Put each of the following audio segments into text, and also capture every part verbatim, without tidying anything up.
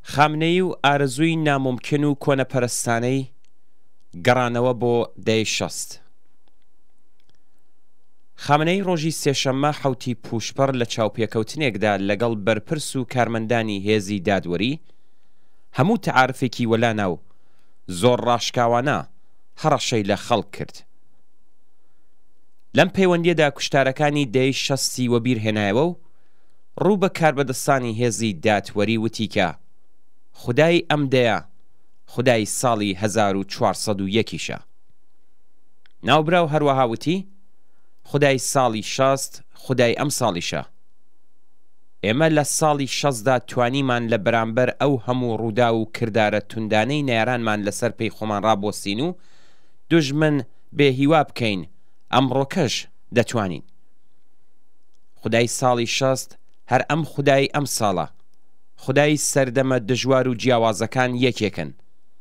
خامنەی و ئارەزووی ناممکن و کۆنەپەرستانەی گەڕانەوە بۆ دەی شەست. خامنەی ڕۆژی سێشەممە حوتی پوشپەر لە چاوپێکەوتنێکدا لەگەڵ بەرپرس و کارمەندانی هێزی دادوەری هەموو تەعارفێکی وەلانا و زۆر ڕاشکاوانە هەڕەشەی لە خەڵک کرد. لەم پەیوەندیەدا کوشتارەکانی دەی شەستی وەبیر هێنایەوە و ڕوو بە کاربەدەستانی هێزی دادوەری وتی کە خودای ئەم دەیە خودای ساڵی هەزار و چوارسەد و یەکیشە. ناوبراو هەروەها وتی خودای ساڵی شەست خودای ئەم ساڵیشە. ئێمە لە ساڵی شەستدا توانیمان لە بەرامبەر ئەو هەموو ڕوودا و کردارە توندانەی نێرانمان لەسەر پێی خۆمان ڕابۆستین و دوژمن بێهیوا بکەین ئەمڕۆکەش دەتوانین. خودای ساڵی شەست هەر ئەم خودای ئەم ساڵە، خودای سەردەمە دژوار و جیاوازەکان یەکێکن.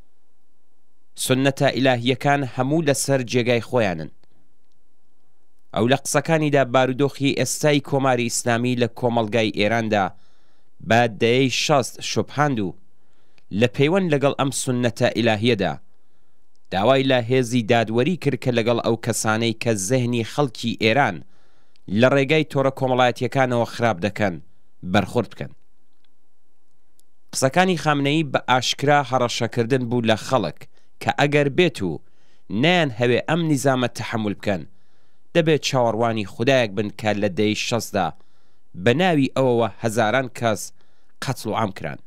سنەتە ئیلاهیەکان هەموو لەسەر جێگای خۆیانن. ئەو لە قسەکانیدا بارودۆخی ئێستای کۆماری ئیسلامی لە کۆمەڵگای ئێراندا بە دەیەی شەست شوبهاند و لە پەیوەند لەگەڵ ئەم سنەتە ئیلاهیەدا داوای لە هێزی دادوەری کرد کە لەگەڵ ئەو کەسانەی کە زەهنی خەڵکی ئێران لە ڕێگای تۆڕە کۆمەڵایەتیەکانەوە خراپ دەکەن بەرخورد بکەن. قسەکانی خامنەیی بە ئاشکرا هەڕەشەکردن بوو لە خەڵک کە ئەگەر بێت و نیان هەوێ ئەم نیزامە تەحمل بکەن دەبێت چاوەڕوانی خودایەک بن کە لە دەی شەستدا بە ناوی ئەوەوە هەزاران کەس قەتڵ و عام کران.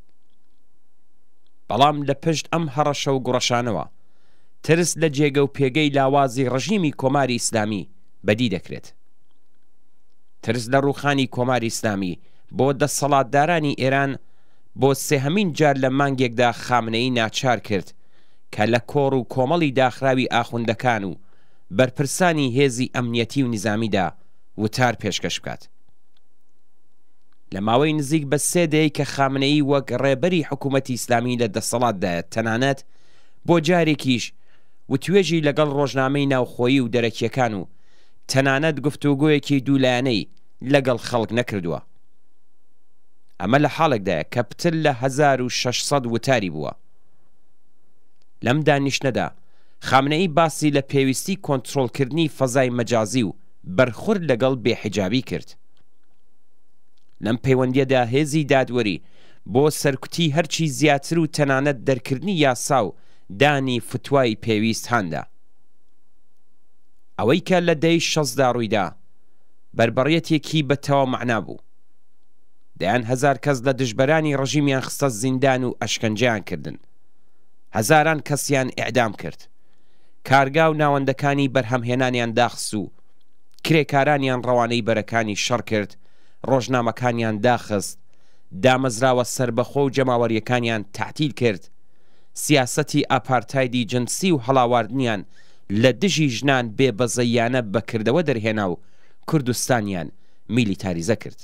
بەڵام لە پشت ئەم هەڕەشە و گوڕەشانەوە ترس لە جێگە و پێگەی لاوازی ڕژیمی کۆماری ئیسلامی بەدی دەکرێت. ترس لە ڕووخانی کۆماری ئیسلامی بۆ دەسەڵاتدارانی ئێران بۆ سێهەمین جار لە مانگێکدا خامنەی ناچار کرد کە لە کۆڕ و کۆمەڵی داخراوی ئاخوندەکان و بەرپرسانی هێزی ئەمنیەتی و نظامیدا وتار پێشکەش بکات. لە ماوەی نزیک بە سێ دەی کە خامنەی وەک ڕێبەری حکوومەتی ئیسلامی لە دەسەڵاتدایە تەنانەت بۆ جارێکیش وتوێژی لەگەڵ ڕۆژنامەی ناوخۆیی و دەرەکیەکان و تەنانەت گفتوگۆیەکی دوولایەنەی لەگەڵ خەڵک نەکردووە. ئەمە لە حاڵێکدایە کە پتر لە هەزار و شەشسەد وتاری بووە. لەم دانیشتنەدا خامنەی باسی لە پێویستی کۆنتڕۆڵکردنی فەزای مەجازی و بەرخورد لەگەڵ بێحیجابی کرد. لەم پەیوەندیەدا هێزی دادوەری بۆ سەرکوتی هەرچی زیاتر و تەنانەت دەرکردنی یاسا و دانی فتوای پێویست هەندا. ئەوەی کە لە دەی شەستدا ڕوویدا بربەڕیەتێکی بەتەواو مەعنا بوو. دەیان هەزار کەس لە دژبەرانی ڕژیمیان خستە زیندان و ئەشکەنجەیان کردن. هەزاران کەسیان ئیعدام کرد. کارگا و ناوەندەکانی بەرهەمهێنانیان داخست و کرێکارانیان ڕەوانەی بەرەکانی شەڕ کرد، ڕۆژنامەکانیان داخست، دامەزراوە سربەخۆ و جەماوەریەکانیان تعتیل کرد، سیاسەتی ئاپارتایدی جنسی و هەڵاواردنیان لە دژی ژنان بێبەزەیانە بەکردەوە دەرهێنا و کوردستانیان میلیتاریزە کرد.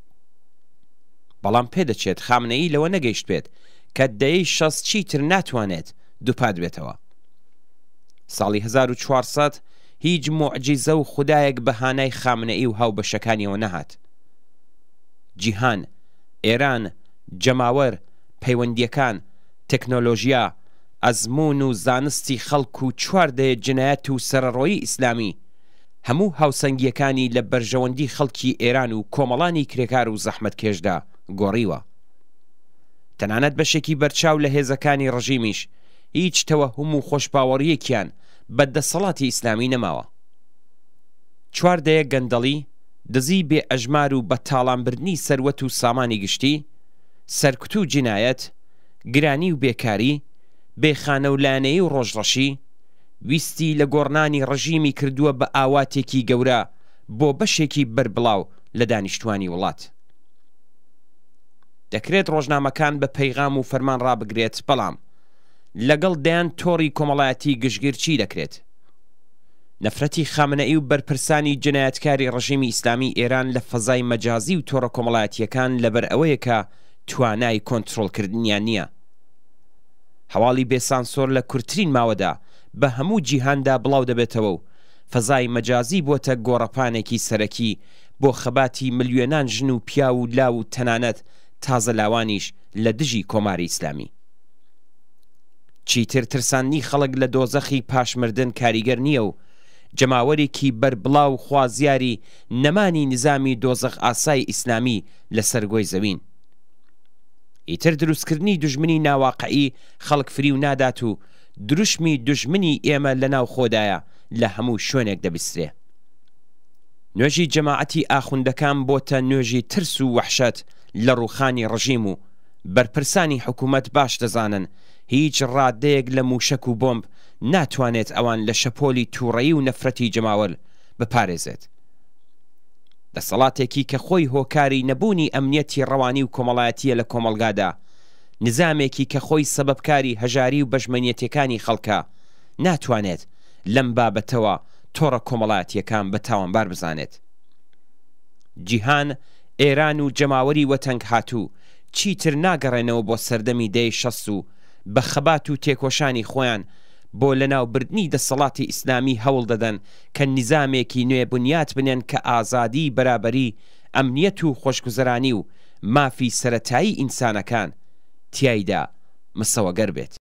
بەڵام پێدەچێت خامنەیی لەوە نەگەیشت بێت کە دەیەی شەست چیتر ناتوانێت دووپات بێتەوە. ساڵی هەزار و چوارسەد هیچ موعجیزە و خودایەک بەهانای خامنەئی و هاوبەشەکانیەوە نەهات. جیهان، ئێران، جەماوەر، پەیوەندیەکان، تەکنۆلۆژیا، ئەزمون و زانستی خەڵک و چواردەیە جنایەت و سەرەڕۆیی ئیسلامی هەموو هاوسەنگیەکانی لە بەرژەوەندی خەڵکی ئێران و کۆمەڵانی کرێکار و زەحمەتکێشدا گۆڕیوە. تەنانەت بەشێکی بەرچاو لە هێزەکانی ڕژیمیش هیچ تەوەهم و خۆشباوەڕیەکیان بە دەسەڵاتی ئیسلامی نەماوە. چواردەیە گەندەڵی، دزی بێ ئەژمار و بە تاڵانبردنی سەروەت و سامانی گشتی، سەرکوت و جینایەت، گرانی و بێکاری، بێخانە و لانەیی و ڕۆژڕەشی، ویستی لە گۆڕنانی ڕژیمی کردووە بە ئاواتێکی گەورە بۆ بەشێکی بربڵاو لە دانیشتوانی وڵات. دەکرێت ڕۆژنامەکان بە پەیغام و فەرمان ڕابگرێت، بەڵام لەگەڵ دەیان تۆڕی کۆمەڵایەتی گشتگیرچی دەکرێت. نەفرەتی خامنەئی و بەرپرسانی جنایەتکاری ڕژیمی ئیسلامی ئێران لە فەزای مەجازی و تۆڕە کۆمەڵایەتیەکان لەبەر ئەوەیە کە توانای کۆنتڕۆڵکردنیان نییە. هەواڵی بێسانسۆر لە کورتترین ماوەدا بە هەموو جیهاندا بڵاو دەبێتەوە و فەزای مەجازی بۆتە گۆڕەپانێکی سەرەکی بۆ خەباتی ملیۆنان ژن و پیا و لاو و تەنانەت تازە لاوانیش لە دژی کۆماری ئیسلامی. چیتر ترساندنی خەڵک لە دۆزەخی پاشمردن کاریگەر نییە و جەماوەرێکی بەربڵاو خوازیاری نەمانی نظامی دۆزەخ ئاسای ئیسلامی لە سەرگۆی زەوین. ئیتر دروستکردنی دژمنی ناواقعی خەڵک فری و نادات و دروشمی دژمنی ئێمە لە ناو خۆدایە لە هەموو شوێنێک دەبیسترێ. نوێژی جەماعەتی ئاخوندەکان بۆتە نوێژی ترس و وەحشەت لە ڕووخانی ڕژیم و بەرپرسانی حکوومەت باش دەزانن هیچ ڕادەیەک لە موشک و بۆمب ناتوانێت ئەوان لە شەپۆلی تووڕەیی و نەفرەتی جەماوەل بپارێزێت. دەسەڵاتێکی کە خۆی هۆکاری نەبوونی ئەمنیەتی ڕەوانی و کۆمەڵایەتیە لە کۆمەلگادا، نظامێکی کە خۆی سەبەبکاری هەژاری و بەژمەنیەتەکانی خەڵکە، ناتوانێت لەم بابەتەوە تۆڕە کۆمەڵایەتیەکان بە تاوانبار بزانێت. جیهان، ئێران و جەماوەری وەتەنگ هاتوو چیتر ناگەڕێنەوە بۆ سەردەمی دەی شەست و بە خەبات و تێکۆشانی خۆیان بۆ لەناوبردنی دەسەڵاتی ئیسلامی هەوڵ دەدەن کە نیزامێکی نوێ بنیات بنێن کە ئازادی، بەرابەری، ئەمنیەت و خۆشگوزەرانی و مافی سەرەتایی ئینسانەکان تیایدا مسەوەگەر بێت.